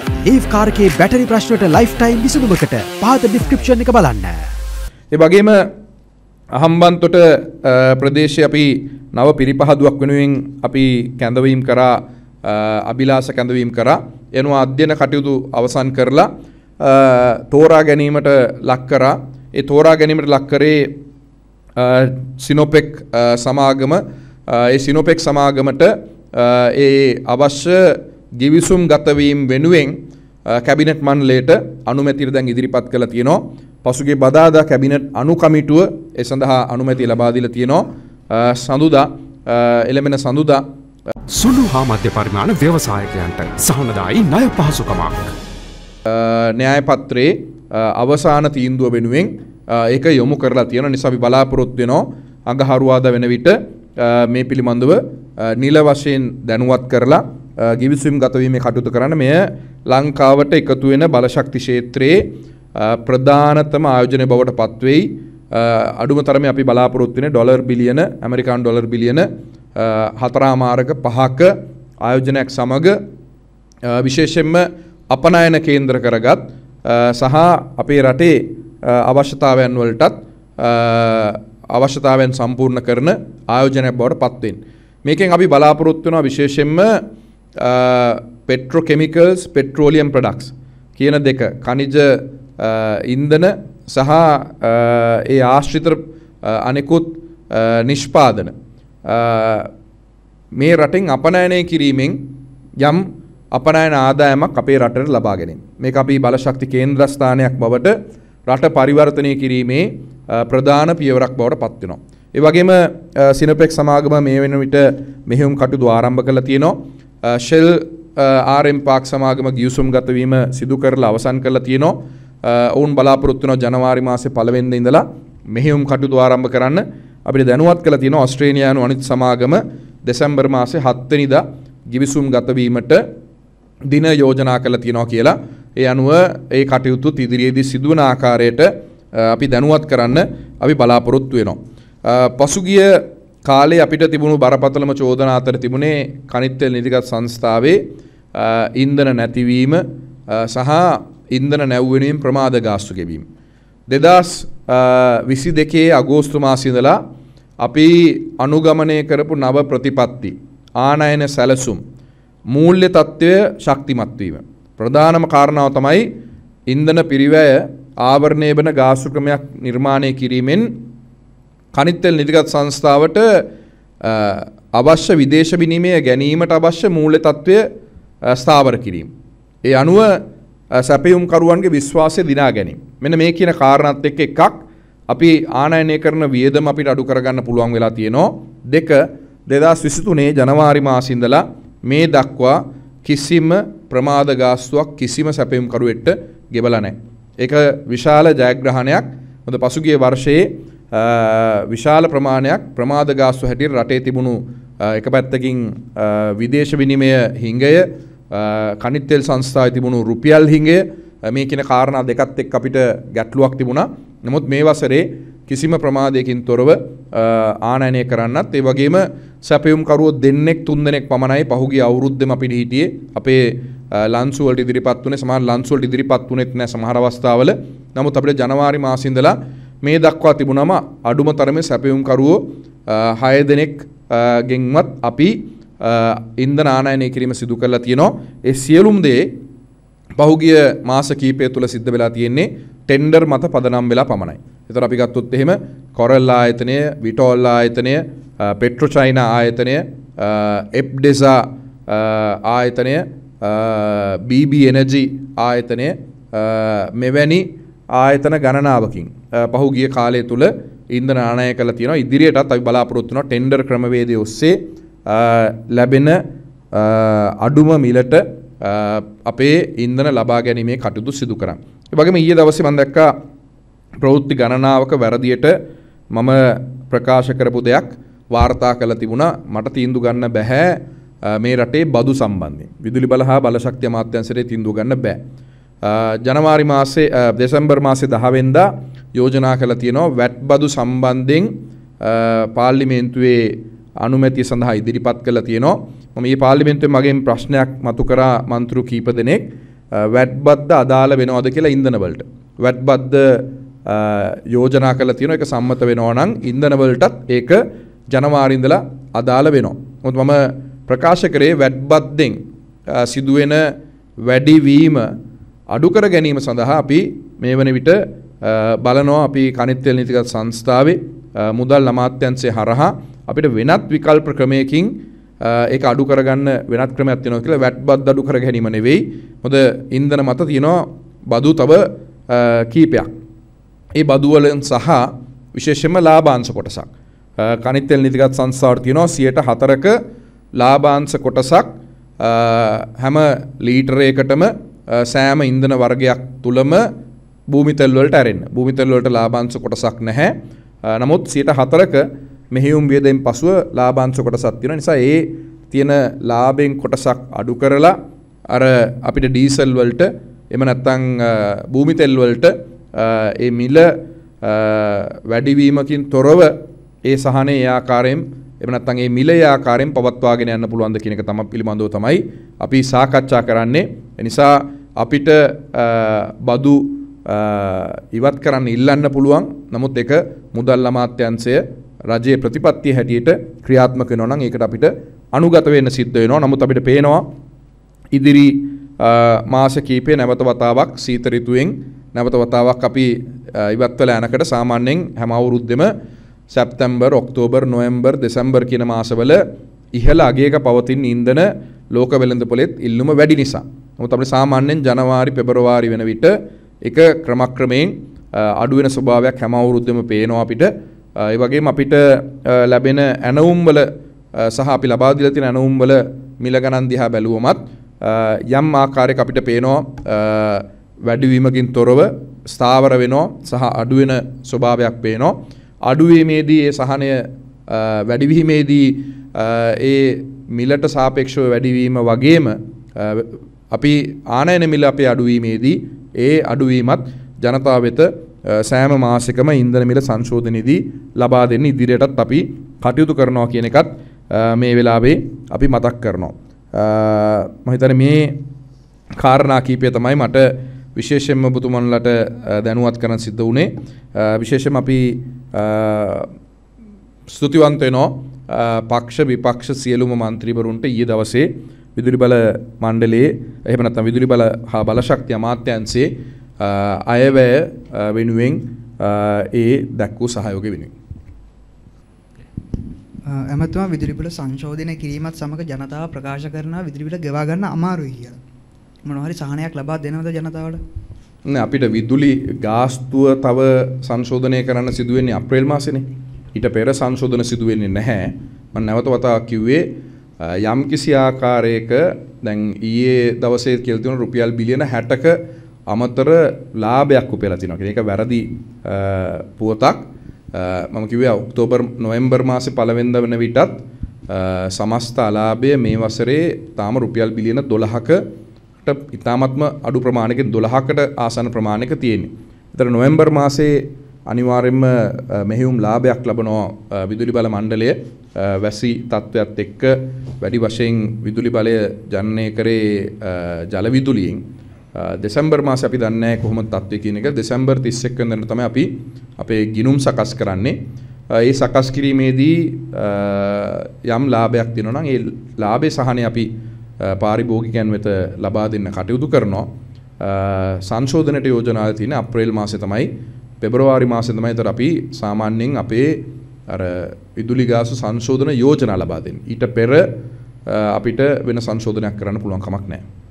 Leaf කාර්කේ battery ප්‍රශ්නට lifetime විසඳුමකට පහත ඩිස්ක්‍රිප්ෂන් එක බලන්න. ඒ වගේම අහම්බන්තොට ප්‍රදේශයේ අපි නව පිරිපහදුවක් වෙනුවෙන් අපි කැඳවීම කරා අභිලාෂ කැඳවීම කරා එනවා අධ්‍යයන කටයුතු අවසන් කරලා තෝරා ගැනීමට ලක් කරා. ඒ තෝරා ගැනීමට ලක් කරේ සිනෝපෙක් සමාගම. ඒ සිනෝපෙක් සමාගමට ඒ අවශ්‍ය ගිවිසුම් ගතවීම වෙනුවෙන් කැබිනට් මණ්ඩලයට අනුමැතිය දැන් ඉදිරිපත් කළා තියෙනවා. පසුගිය බදාදා කැබිනට් අනු කමිටුව ඒ සඳහා අනුමැතිය ලබා දීලා තියෙනවා. සඳුදා එළඹෙන සඳුදා සුළු හා මධ්‍ය පරිමාණ ව්‍යවසායකයන්ට සහනදායි ණය පහසුකමක්. න්‍යාය පත්‍රයේ අවසාන තීන්දුව වෙනුවෙන් ඒක යොමු කරලා තියෙන නිසා අපි බලාපොරොත්තු වෙනවා අඟහරුවාදා වෙන විට මේ පිළිබඳව නිල වශයෙන් දැනුවත් කරලා ගිවිසුම් ගතවීමේ කටයුතු කරන්න. මෙය ලංකාවට එකතු වෙන බලශක්ති ක්ෂේත්‍රයේ ප්‍රධානතම ආයෝජනය බවට පත්වෙයි. අඩුම තරමේ අපි බලාපොරොත්තු වෙන ඩොලර් බිලියන ඇමරිකානු ඩොලර් බිලියන 4.5ක ආයෝජනයක් සමග විශේෂයෙන්ම අපනයන කේන්ද්‍ර කරගත් සහ අපේ රටේ අවශ්‍යතාවයන් වලටත් අවශ්‍යතාවයන් සම්පූර්ණ කරන ආයෝජනයක් බවට පත් වෙන්නේ. මේකෙන් අපි බලාපොරොත්තු වෙනවා විශේෂයෙන්ම petrochemicals petroleum products කියන දෙක ಖನಿಜ ඉන්ධන සහ ඒ ආශ්‍රිත අනෙකුත් නිෂ්පාදන මේ රටෙන් අපනයනය කිරීමෙන් යම් අපනයන ආදායමක් අපේ රටට ලබා ගැනීම. මේක අපි බලශක්ති කේන්ද්‍රස්ථානයක් බවට රට පරිවර්තනය කිරීමේ ප්‍රධාන පියවරක් බවට පත් වෙනවා. ඒ වගේම සිනෝපෙක් සමාගම මේ වෙන විට මෙහෙයුම් කටයුතු ආරම්භ කරලා තියෙනවා. ෂෙල් RM පාක් සමාගම ගිවිසුම් ගතවීම සිදු කරලා අවසන් කරලා තියෙනවා. ඔවුන් බලාපොරොත්තු වෙනවා ජනවාරි මාසේ 1 වෙනිදා ඉඳලා මෙහෙයුම් කටයුතු ආරම්භ කරන්න. අපිට දැනුවත් කළා තියෙනවා ඕස්ට්‍රේලියානු අනිත් සමාගම දෙසැම්බර් මාසේ 7 වෙනිදා ගිවිසුම් ගතවීමට දින යෝජනා කරලා තියෙනවා කියලා. ඒ අනුව ඒ කටයුතු ඉදිරියේදී සිදුවන ආකාරයට අපි දැනුවත් කරන්න අපි බලාපොරොත්තු වෙනවා. පසුගිය කාලේ අපිට තිබුණු බරපතලම චෝදනා අතර තිබුණේ කනිත් තෙල් නිධිගත සංස්ථාවේ ඉන්ධන නැතිවීම සහ ඉන්ධන නැව් වෙනුවෙන් ප්‍රමාද ගාස්තු ගෙවීම. 2022 අගෝස්තු මාසයේ ඉඳලා අපි අනුගමනය කරපු නව ප්‍රතිපත්ති ආනයන සැලසුම් මූල්‍ය තත්ත්වය ශක්තිමත් වීම. ප්‍රධානම කාරණාව තමයි ඉන්ධන පිරිවැය ආවරණය වන ගාස්තු ක්‍රමයක් නිර්මාණය කිරීමෙන් කනිත් තෙල් නිධිගත සංස්ථාවට අවශ්‍ය විදේශ විනිමය ගැනීමට අවශ්‍ය මූල්‍ය තත්ත්වය ස්ථාවර කිරීම. ඒ අනුව සැපයුම් කරුවන්ගේ විශ්වාසය දිනා ගැනීම. මෙන්න මේ කියන කාරණාත් එක්ක එකක් අපි ආනයනය කරන වියදම අපිට අඩු කරගන්න පුළුවන් වෙලා තියෙනවා. දෙක 2023 ජනවාරි මාසයේ ඉඳලා මේ දක්වා කිසිම ප්‍රමාද ගාස්තුවක් කිසිම සැපයුම් කරුවෙක්ට ගෙවලා නැහැ. ඒක විශාල ජයග්‍රහණයක්. මොකද පසුගිය වර්ෂයේ විශාල ප්‍රමාණයක් ප්‍රමාද ගාස්තු හැටියට රටේ තිබුණු එක පැත්තකින් විදේශ විනිමය හිඟය කනිත් තෙල් සංස්ථාවේ තිබුණු රුපියල් හිඟය මේ කියන කාරණා දෙකත් එක්ක අපිට ගැටලුවක් තිබුණා. නමුත් මේ වසරේ කිසිම ප්‍රමාදයකින් තොරව ආනයනය කරන්නත් ඒ වගේම සැපයුම් කරුවෝ දෙන්නෙක් තුන් දෙනෙක් පමණයි පහුගිය අවුරුද්දෙම අපිට හිටියේ අපේ ලන්සු වලට ඉදිරිපත් වුණේ. සමහර ලන්සු වලට ඉදිරිපත් වුණෙත් නැහැ සමහර අවස්ථාවල. නමුත් අපිට ජනවාරි මාසයේ ඉඳලා මේ දක්වා තිබුණම අඩුම තරමේ සැපයුම් කරුවෝ 6 දෙනෙක් ගෙන්වත් අපි ඉන්ධන ආනයනය කිරීම සිදු කරලා තියෙනවා. ඒ සියලුම දේ පහුගිය මාස කීපය තුළ සිද්ධ වෙලා තියෙන්නේ ටෙන්ඩර් මත පදනම් වෙලා පමණයි. ඒතර අපි ගත්තොත් එහෙම කොරල් ආයතනය, විටෝල් ආයතනය, පෙට්‍රෝ චයිනා ආයතනය, එප්ඩෙසා ආයතනය, BB එනර්ජි ආයතනය මෙවැනි ආයතන ගණනාවකින් පහුගිය කාලය තුල ඉන්ධන ආනයනය කළා තියෙනවා. ඉදිරියටත් අපි බලාපොරොත්තු වෙනවා ටෙන්ඩර් ක්‍රමවේදයේ ඔස්සේ ලැබෙන අඩුම මිලට අපේ ඉන්ධන ලබා ගැනීමේ කටයුතු සිදු කරන්න. ඒ වගේම ඊයේ දවසේ මම දැක්කා ප්‍රවෘත්ති ගණනාවක වැරදියට මම ප්‍රකාශ කරපු දෙයක් වාර්තා කළ තිබුණා. මට තීන්දුව ගන්න බෑ මේ රටේ බදු සම්බන්ධයෙන්. විදුලි බල හා බලශක්ති අමාත්‍යාංශයේ තීන්දුව ගන්න බෑ. ජනවාරි මාසේ දෙසැම්බර් මාසේ 10 වෙනිදා යෝජනා කළා තියෙනවා වැට් බදු සම්බන්ධයෙන් පාර්ලිමේන්තුවේ අනුමැතිය සඳහා ඉදිරිපත් කළා තියෙනවා. මම මේ පාර්ලිමේන්තුවේ මගෙන් ප්‍රශ්නයක් මතු කරා මන්ත්‍රු කීප දෙනෙක්. වැට් බද්ද අදාළ වෙනවද කියලා ඉන්ධන වලට. වැට් බද්ද යෝජනා කරලා තියෙනවා. ඒක සම්මත වෙනවා නම් ඉන්ධන වලටත් ඒක ජනවාරි ඉඳලා අදාළ වෙනවා. මොකද මම ප්‍රකාශ කරේ වැට් බද්දෙන් සිදුවෙන වැඩිවීම අඩු කර ගැනීම සඳහා අපි මේ වන විට බලනවා අපි කනිත් තෙල් නීතිගත සංස්ථාවේ මුදල් අමාත්‍යාංශය හරහා අපිට වෙනත් විකල්ප ක්‍රමයකින් ඒක අඩු කරගන්න වෙනත් ක්‍රමයක් තියෙනවා කියලා වැට් බද්ද අඩු කර ගැනීම නෙවෙයි. මොකද ඉන්ධන මත තියෙනවා බදු තව කීපයක්. ඒ බදු වලින් සහ විශේෂයෙන්ම ලාභාංශ කොටසක්. කනිත් තෙල් නීතිගත සංස්ථාවට තියෙනවා 4%ක ලාභාංශ කොටසක් හැම ලීටරයකටම සෑම ඉන්ධන වර්ගයක් තුලම භූමි තෙල් වලට ඇරෙන්න. භූමි තෙල් වලට ලාභාංශ කොටසක් නැහැ. නමුත් 4%ක මෙහෙයුම් වියදෙන් පසුව ලාභාංශ කොටසක් තියෙන නිසා ඒ තියෙන ලාභෙන් කොටසක් අඩු කරලා අර අපිට ඩීසල් වලට එහෙම නැත්නම් භූමි තෙල් වලට ඒ මිල වැඩිවීමකින් තොරව ඒ සහනේ ඒ ආකාරයෙන් එහෙම නැත්නම් ඒ මිල ඒ ආකාරයෙන් පවත්වාගෙන යන්න පුළුවන්ද කියන එක තමයි පිළිබඳව තමයි අපි සාකච්ඡා කරන්නේ. ඒ නිසා අපිට බදු ඉවත් කරන්න ඉල්ලන්න පුළුවන්. නමුත් ඒක මුදල් අමාත්‍යාංශය රජයේ ප්‍රතිපත්තිය හැටියට ක්‍රියාත්මක වෙනවා නම් ඒකට අපිට අනුගත වෙන්න සිද්ධ වෙනවා. නමුත් අපිට පේනවා ඉදිරි මාස කීපේ නැවත වතාවක් සීත ඍතුවෙන් නැවත වතාවක් අපි ඉවත් වෙලා යනකට සාමාන්‍යයෙන් හැම අවුරුද්දෙම සැප්තැම්බර්, ඔක්තෝබර්, නොවැම්බර්, දෙසැම්බර් කියන මාසවල ඉහළ අගයක පවතින ඉන්ධන ලෝක වෙළඳපොලෙත් ඉල්ලුම වැඩි නිසා. නමුත් අපිට සාමාන්‍යයෙන් ජනවාරි, පෙබරවාරි වෙන විට එක ක්‍රමක්‍රමයෙන් අඩු වෙන ස්වභාවයක් හැම අවුරුද්දෙම පේනවා අපිට. ඒ වගේම අපිට ලැබෙන ඇණවුම් වල සහ අපි ලබා දීලා තියෙන ඇණවුම් වල මිල ගණන් දිහා බැලුවමත් යම් ආකාරයක අපිට පේනවා වැඩිවීමකින් තොරව ස්ථාවර වෙනවා සහ අඩු වෙන ස්වභාවයක් පේනවා. අඩුවීමේදී ඒ සහනය වැඩිවීමේදී ඒ මිලට සාපේක්ෂව වැඩිවීම වගේම අපි ආනයන මිල අපේ අඩුවීමේදී ඒ අඩුවීමත් ජනතාව වෙත සෑම මාසෙකම ඉන්ධන මිල සංශෝධනයේදී ලබා දෙන්න ඉදිරියටත් අපි කටයුතු කරනවා කියන එකත් මේ වෙලාවේ අපි මතක් කරනවා. මම හිතන්නේ මේ කාරණා කීපය තමයි මට විශේෂයෙන්ම ඔබතුමන්ලට දැනුවත් කරන්න සිද්ධ වුණේ. විශේෂයෙන්ම අපි ස්තුතිවන්ත වෙනවා පක්ෂ විපක්ෂ සියලුම മന്ത്രിවරුන්ට ඊයේ දවසේ විදුලි බල මණ්ඩලයේ එහෙම නැත්නම් විදුලි බල හා බලශක්ති අමාත්‍යාංශයේ අයවැය වෙනුවෙන් ඒ දක්වූ සහයෝගය වෙනුවෙන් එමෙතුමා විදුලි බිල සංශෝධනය කිරීමත් සමග ජනතාව ප්‍රකාශ කරනවා විදුලි බිල ගෙවා ගන්න අමාරුයි කියලා. මොනවා හරි සහනයක් ලබා දෙනවද ජනතාවට? නෑ අපිට විදුලි ගාස්තුව තව සංශෝධනය කරන්න සිදු වෙන්නේ අප්‍රේල් මාසෙනේ. ඊට පෙර සංශෝධන සිදු වෙන්නේ නැහැ. මම නැවත වතාවක් කිව්වේ යම් කිසි ආකාරයක දැන් ඊයේ දවසේ කියලා තියෙන රුපියල් බිලියන 60ක අමතර ලාභයක් උපයලා තිනවා. ඒක වැරදි පුවතක්. මම කිව්වේ ඔක්තෝබර් නොවැම්බර් මාසේ පළවෙනිදා වෙන විටත් සමස්ත අලාභය මේ වසරේ තාම රුපියල් බිලියන 12කට ඉතාමත්ම අඩු ප්‍රමාණයකින් 12කට ආසන්න ප්‍රමාණයක තියෙන්නේ. ඒතර නොවැම්බර් මාසේ අනිවාර්යයෙන්ම මෙහෙයුම් ලාභයක් ලබනවා විදුලි බල මණ්ඩලය වැසි තත්ත්වයක් එක්ක වැඩි වශයෙන් විදුලි බලය ජනනය කරේ ජල විදුලියෙන්. දෙසැම්බර් මාසේ අපි දන්නේ නැහැ කොහොමද තත්ත්වය කියන එක. දෙසැම්බර් 31 වෙනිදාට තමයි අපි අපේ ගිණුම් සකස් කරන්නේ. ඒ සකස් කිරීමේදී යම් ලාභයක් තියෙනවා නම් ඒ ලාභේ සහනය අපි පාරිභෝගිකයන් වෙත ලබා දෙන්න කටයුතු කරනවා. සංශෝධනයට යෝජනා තියෙන අප්‍රේල් මාසේ තමයි පෙබරවාරි මාසේ තමයි ඒතර අපි සාමාන්‍යයෙන් අපේ අර විදුලි ගාස්තු සංශෝධන යෝජනා ලබා දෙන්නේ. ඊට පෙර අපිට වෙන සංශෝධනයක් කරන්න පුළුවන් කමක් නැහැ.